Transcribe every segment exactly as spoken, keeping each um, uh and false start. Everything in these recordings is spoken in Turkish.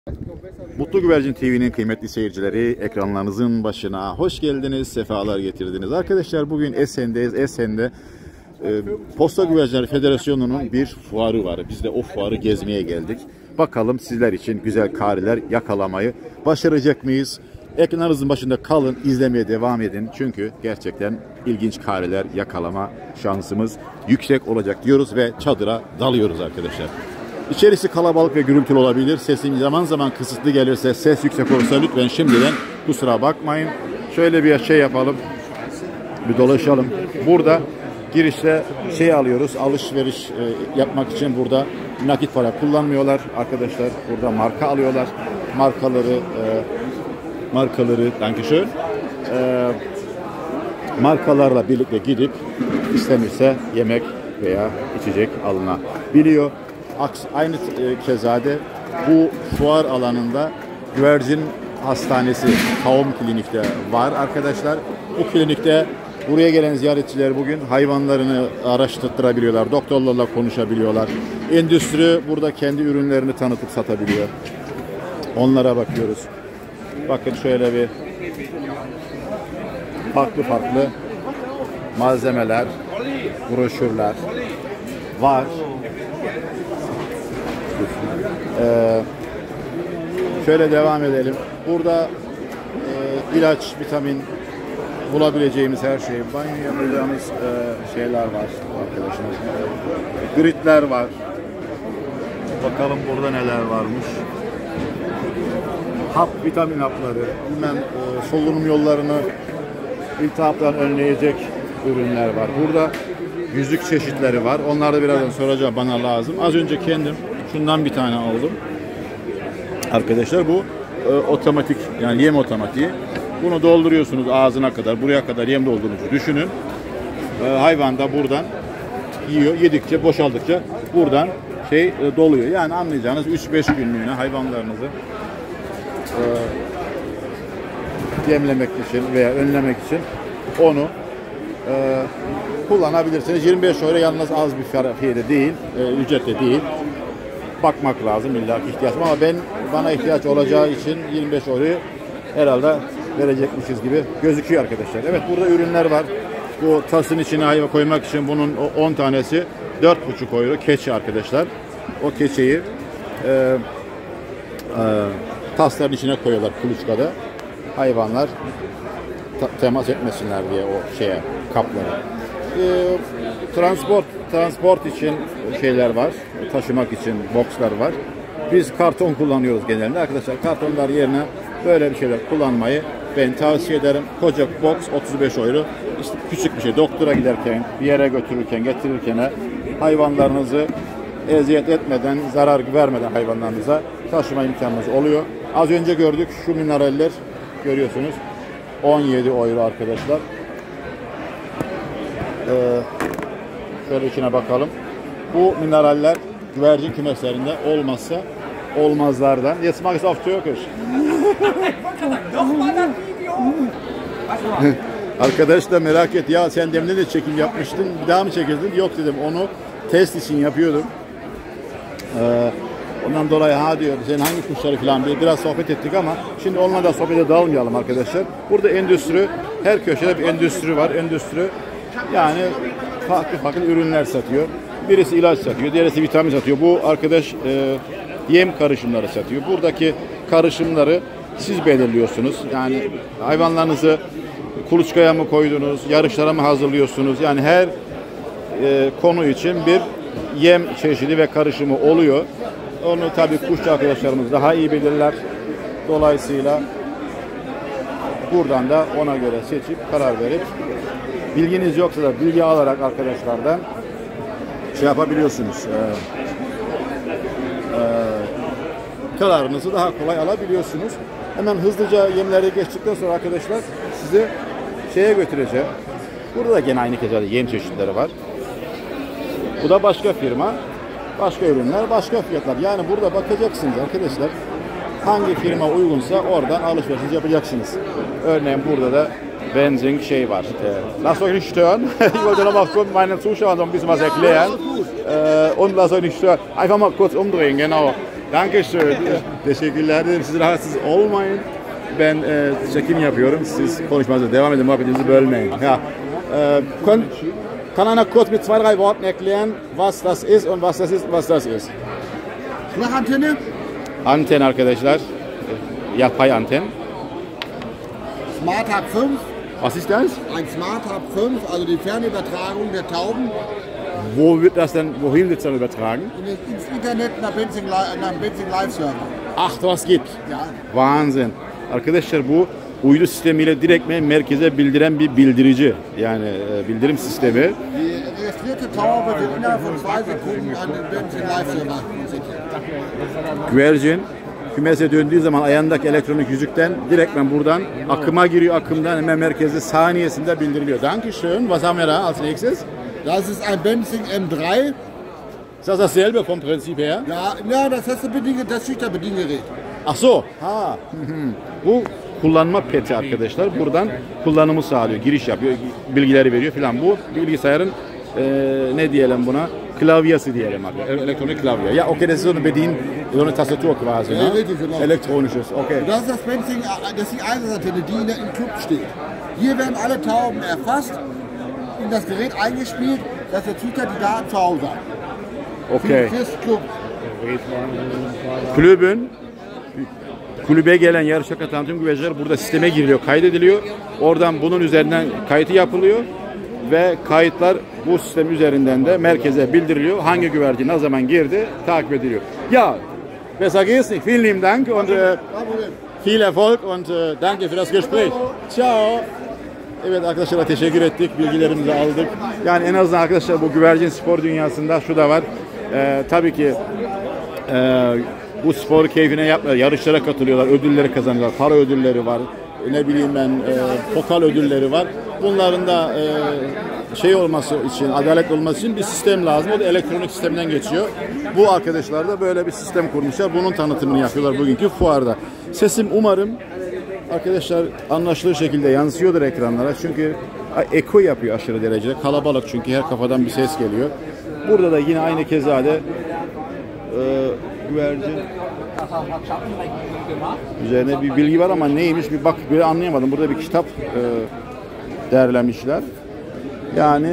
Mutlu Güvercin T V'nin kıymetli seyircileri, ekranlarınızın başına hoş geldiniz, sefalar getirdiniz. Arkadaşlar bugün Esen'deyiz. Esen'de e, Posta Güvercinleri Federasyonu'nun bir fuarı var. Biz de o fuarı gezmeye geldik. Bakalım sizler için güzel kareler yakalamayı başaracak mıyız? Ekranınızın başında kalın, izlemeye devam edin. Çünkü gerçekten ilginç kareler yakalama şansımız yüksek olacak diyoruz ve çadıra dalıyoruz arkadaşlar. İçerisi kalabalık ve gürültülü olabilir. Sesim zaman zaman kısıtlı gelirse, ses yüksek olursa lütfen şimdiden kusura bakmayın. Şöyle bir şey yapalım. Bir dolaşalım. Burada girişte şey alıyoruz. Alışveriş e, yapmak için burada nakit para kullanmıyorlar arkadaşlar. Burada marka alıyorlar. Markaları e, markaları dankeschön. E, markalarla birlikte gidip istenirse yemek veya içecek alınabiliyor. Aynı kezade bu fuar alanında güvercin hastanesi Taum Klinik'te var arkadaşlar. Bu klinikte buraya gelen ziyaretçiler bugün hayvanlarını araştırtırabiliyorlar, doktorlarla konuşabiliyorlar. Endüstri burada kendi ürünlerini tanıtıp satabiliyor. Onlara bakıyoruz. Bakın şöyle bir farklı farklı malzemeler, broşürler var. Ee, şöyle devam edelim. Burada e, ilaç, vitamin bulabileceğimiz her şey, banyo yapacağımız e, şeyler var arkadaşlar. E, gridler var. Bakalım burada neler varmış. Hap, vitamin hapları, bilmem e, solunum yollarını iltihaptan önleyecek ürünler var. Burada yüzük çeşitleri var. Onları da birazdan soracağım, bana lazım. Az önce kendim şundan bir tane aldım. Arkadaşlar bu e, otomatik, yani yem otomatiği. Bunu dolduruyorsunuz ağzına kadar, buraya kadar yem doldurucu düşünün. E, hayvan da buradan yiyor. Yedikçe, boşaldıkça buradan şey e, doluyor. Yani anlayacağınız üç beş günlüğüne hayvanlarınızı e, yemlemek için veya önlemek için onu e, kullanabilirsiniz. yirmi beş euro yalnız az bir fiyatı değil, e, ücretli değil. Bakmak lazım illaki ihtiyaç var ama ben bana ihtiyaç olacağı için yirmi beş euroyu herhalde verecekmişiz gibi gözüküyor arkadaşlar. Evet, burada ürünler var. Bu tasın içine hayvan koymak için bunun on tanesi dört buçuk euro keçi arkadaşlar. O keçeyi e, e, tasların içine koyuyorlar kuluçkada. Hayvanlar temas etmesinler diye o şeye, kaplara. E, transport transport için şeyler var. Taşımak için bokslar var. Biz karton kullanıyoruz genelde. Arkadaşlar kartonlar yerine böyle bir şeyler kullanmayı ben tavsiye ederim. Koca boks otuz beş euro. İşte küçük bir şey. Doktora giderken, bir yere götürürken, getirirken hayvanlarınızı eziyet etmeden, zarar vermeden hayvanlarınıza taşıma imkanınız oluyor. Az önce gördük şu mineraller, görüyorsunuz. on yedi euro arkadaşlar. Ee, şöyle içine bakalım. Bu mineraller güvercin kümeslerinde olmazsa olmazlardan. Jetzt mache ich es auf Türkisch. Arkadaş da merak etti. Ya sen demde de çekim yapmıştın. Bir daha mı çekildin? Yok dedim. Onu test için yapıyordum. Ee, ondan dolayı ha diyor. Sen hangi kuşları falan diye biraz sohbet ettik ama şimdi onunla da sohbete dalmayalım arkadaşlar. Burada endüstri, her köşede bir endüstri var. Endüstri yani farklı farklı ürünler satıyor. Birisi ilaç satıyor, diğerisi vitamin satıyor. Bu arkadaş e, yem karışımları satıyor. Buradaki karışımları siz belirliyorsunuz. Yani hayvanlarınızı kuluçkaya mı koydunuz, yarışlara mı hazırlıyorsunuz? Yani her e, konu için bir yem çeşidi ve karışımı oluyor. Onu tabii kuşçu arkadaşlarımız daha iyi bilirler. Dolayısıyla buradan da ona göre seçip karar verip, bilginiz yoksa da bilgi alarak arkadaşlardan şey yapabiliyorsunuz. Ee, e, kararınızı daha kolay alabiliyorsunuz. Hemen hızlıca yemlere geçtikten sonra arkadaşlar sizi şeye götüreceğim. Burada da gene aynı kezade yem çeşitleri var. Bu da başka firma. Başka ürünler, başka fiyatlar. Yani burada bakacaksınız arkadaşlar. Hangi firma uygunsa oradan alışveriş yapacaksınız. Örneğin burada da benzin şey var. Äh, lasst euch nicht stören. Ich wollte noch mal kurz meinen Zuschauern so ein bisschen was erklären. Äh, und lasst euch nicht stören. Einfach mal kurz umdrehen, genau. Dankeschön. Teşekkürler ederim. Siz rahatsız olmayın. Ben e, çekim yapıyorum. Siz konuşmanıza devam edin. Muhabbetinizi bölmeyin. Ja. Äh, kann, kann einer kurz mit zwei, drei Worten erklären, was das ist und was das ist, was das ist? Flachantenne? Anten arkadaşlar. Yapay anten. Smart Hub fünf. Was ist das? Ein Smart Hub fünf, also die Fernübertragung der Tauben. Wo wird das denn, wohin wird es dann übertragen? In, ins Internet nach Benzing, nach Benzing Live Server. Ach, was gibt? Ja. Wahnsinn. Arkadaşlar bu uydu sistemiyle direkt merkeze bildiren bir bildirici. Yani e, bildirim sistemi. Die registrierte Taube wird innerhalb von zwei Sekunden an den Benzing Live Server konzentriert. Güvercin kümese döndüğü zaman ayağındaki elektronik yüzükten direktmen buradan akıma giriyor, akımdan hemen merkeze saniyesinde bildiriliyor. Dankeschön. Was haben wir da als nächstes? Das ist ein Benzing M drei. Ist das dasselbe vom Prinzip her? Ja, ja, das hast du bedingt, das Schüchterbediengerät. Ach so. Ha. Bu kullanma peti arkadaşlar. Buradan kullanımı sağlıyor. Giriş yapıyor. Bilgileri veriyor filan. Bu bilgisayarın e, ne diyelim buna? Klavyesi diyelim abi. Elektronik klavye. Ja, okay, das ist so eine Bedien, so eine Tastatur quasi, Ja, ne? richtig, genau. Elektronisches, okay. Das ist das Benzing, das ist die Einsatzantenne, die in der, im Club steht. Hier werden alle Tauben erfasst, in das Gerät eingespielt, dass der Züchter die Daten zu Hause hat. Okay. Fürs Club. Kulübün kulübe gelen yarışa katılan tüm güvercinler burada sisteme giriliyor, kaydediliyor. Oradan bunun üzerinden kayıtı yapılıyor ve kayıtlar bu sistem üzerinden de merkeze bildiriliyor. Hangi güvercin ne zaman girdi takip ediliyor. Ja, besser geht's nicht. Vielen lieben Dank und äh, viel Erfolg und äh, danke für das Gespräch. Ciao. Evet arkadaşlar teşekkür ettik. Bilgilerimizi aldık. Yani en azından arkadaşlar bu güvercin spor dünyasında şu da var. Ee, tabii ki e, bu spor keyfine yapmıyor. Yarışlara katılıyorlar. Ödülleri kazanıyorlar. Para ödülleri var. Ne bileyim ben e, pokal ödülleri var. Bunların da e, şey olması için, adalet olması için bir sistem lazım. O da elektronik sistemden geçiyor. Bu arkadaşlar da böyle bir sistem kurmuşlar. Bunun tanıtımını yapıyorlar bugünkü fuarda. Sesim umarım arkadaşlar anlaşılır şekilde yansıyordur ekranlara. Çünkü eko yapıyor aşırı derecede. Kalabalık çünkü her kafadan bir ses geliyor. Burada da yine aynı kezade e, güvercin üzerine bir bilgi var ama neymiş bir bak böyle anlayamadım. Burada bir kitap e, derlemişler. Yani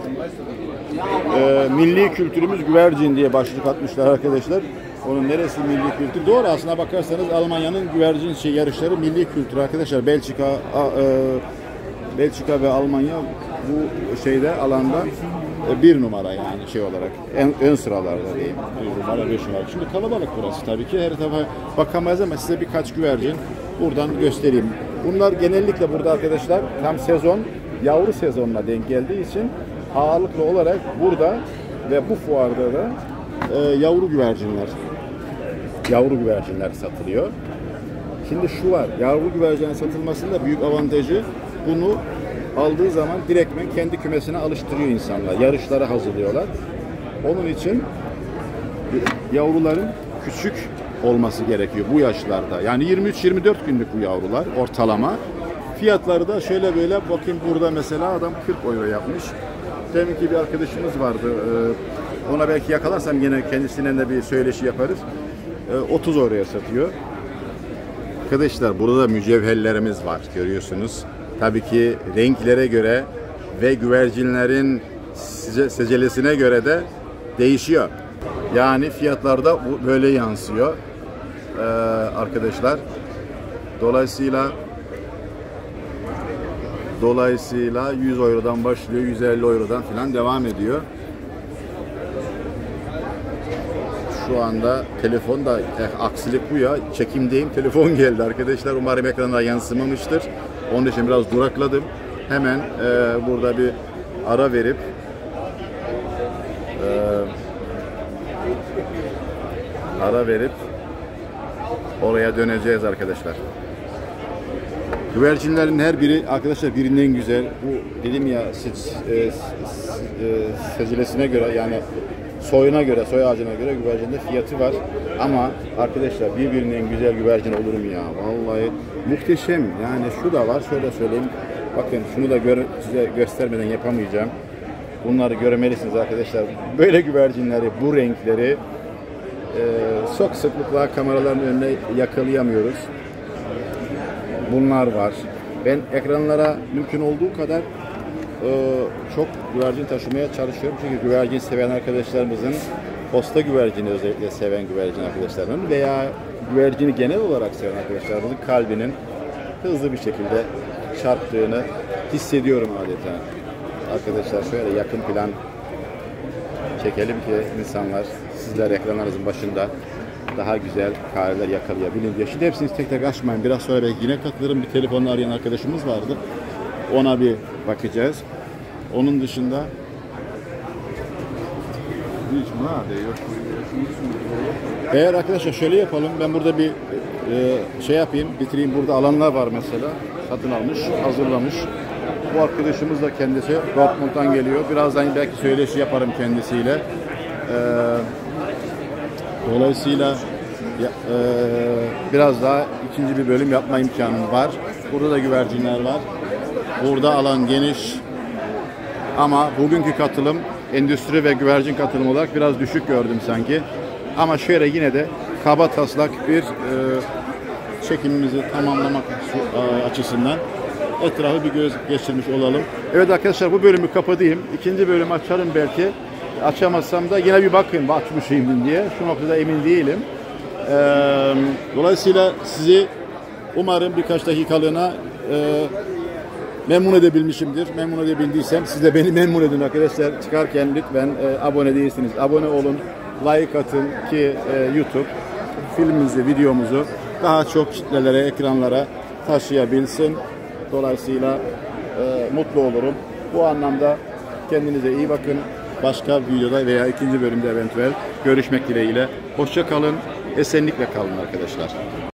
e, milli kültürümüz güvercin diye başlık atmışlar arkadaşlar. Onun neresi milli kültür? Doğru aslına bakarsanız Almanya'nın güvercin şey yarışları milli kültür arkadaşlar. Belçika, a, e, Belçika ve Almanya bu şeyde alanda e, bir numara yani şey olarak en, ön sıralarda diyeyim. Bir numara, beş numara. Şimdi kalabalık burası tabii ki her tarafa bakamayız ama size birkaç güvercin buradan göstereyim. Bunlar genellikle burada arkadaşlar tam sezon yavru sezonuna denk geldiği için ağırlıklı olarak burada ve bu fuarda da e, yavru güvercinler yavru güvercinler satılıyor. Şimdi şu var, yavru güvercinin satılmasında büyük avantajı bunu aldığı zaman direktmen kendi kümesine alıştırıyor insanlar. Yarışlara hazırlıyorlar. Onun için yavruların küçük olması gerekiyor bu yaşlarda. Yani yirmi üç yirmi dört günlük bu yavrular ortalama. Fiyatları da şöyle böyle bakayım burada mesela adam kırk euro yapmış. Deminki bir arkadaşımız vardı. Ona belki yakalarsam yine kendisinden de bir söyleşi yaparız. otuz euroya satıyor. Arkadaşlar burada da mücevherlerimiz var görüyorsunuz. Tabii ki renklere göre ve güvercinlerin secelesine göre de değişiyor. Yani fiyatlarda bu böyle yansıyor. Ee, arkadaşlar. Dolayısıyla Dolayısıyla yüz eurodan başlıyor, yüz elli eurodan falan devam ediyor. Şu anda telefonda eh, aksilik bu ya. Çekimdeyim. Telefon geldi arkadaşlar. Umarım ekrana yansımamıştır. Onun için biraz durakladım. Hemen e, burada bir ara verip e, ara verip oraya döneceğiz arkadaşlar. Güvercinlerin her biri arkadaşlar birinden güzel. Bu dedim ya se, e, e, secilesine göre yani soyuna göre, soy ağacına göre güvercinde fiyatı var. Ama arkadaşlar birbirinden güzel güvercin olur mu ya? Vallahi muhteşem. Yani şu da var. Şöyle söyleyeyim. Bakın şunu da gör, size göstermeden yapamayacağım. Bunları görmelisiniz arkadaşlar. Böyle güvercinleri, bu renkleri çok sıklıkla kameraların önüne yakalayamıyoruz. Bunlar var. Ben ekranlara mümkün olduğu kadar e, çok güvercin taşımaya çalışıyorum. Çünkü güvercin seven arkadaşlarımızın, posta güvercini özellikle seven güvercin arkadaşlarının veya güvercini genel olarak seven arkadaşlarımızın kalbinin hızlı bir şekilde çarptığını hissediyorum adeta. Arkadaşlar şöyle yakın plan çekelim ki insanlar, sizler ekranlarınızın başında daha güzel kareler yakalayabilin diye. Şimdi hepsini tek tek açmayın. Biraz sonra belki yine katılırım. Bir telefonla arayan arkadaşımız vardı. Ona bir bakacağız. Onun dışında eğer arkadaşlar şöyle yapalım. Ben burada bir e, şey yapayım. Bitireyim. Burada alanlar var mesela. Satın almış, hazırlamış. Bu arkadaşımız da kendisi Dortmund'dan geliyor. Birazdan belki söyleşi yaparım kendisiyle. Ee, dolayısıyla ya, e, biraz daha ikinci bir bölüm yapma imkanım var. Burada da güvercinler var. Burada alan geniş. Ama bugünkü katılım endüstri ve güvercin katılımı olarak biraz düşük gördüm sanki. Ama şöyle yine de kaba taslak bir e, çekimimizi tamamlamak açısından etrafı bir göz geçirmiş olalım. Evet arkadaşlar, bu bölümü kapatayım. İkinci bölümü açarım belki. Açamazsam da yine bir bakın açmış mıyım diye. Şu noktada emin değilim. Ee, dolayısıyla sizi umarım birkaç dakikalığına e, memnun edebilmişimdir. Memnun edebildiysem siz de beni memnun edin arkadaşlar. Çıkarken lütfen e, abone değilsiniz. Abone olun, like atın ki e, YouTube filmimizi, videomuzu daha çok kitlelere, ekranlara taşıyabilsin. Dolayısıyla e, mutlu olurum. Bu anlamda kendinize iyi bakın. Başka bir videoda veya ikinci bölümde eventuel görüşmek dileğiyle. Hoşça kalın, esenlikle kalın arkadaşlar.